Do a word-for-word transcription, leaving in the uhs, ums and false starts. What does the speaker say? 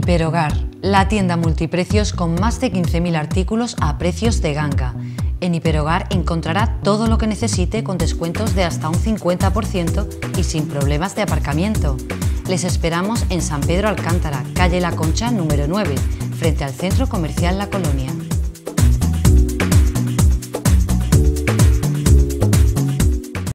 Hiperhogar, la tienda multiprecios con más de quince mil artículos a precios de ganga. En Hiperhogar encontrará todo lo que necesite con descuentos de hasta un cincuenta por ciento y sin problemas de aparcamiento. Les esperamos en San Pedro Alcántara, calle La Concha número nueve, frente al Centro Comercial La Colonia.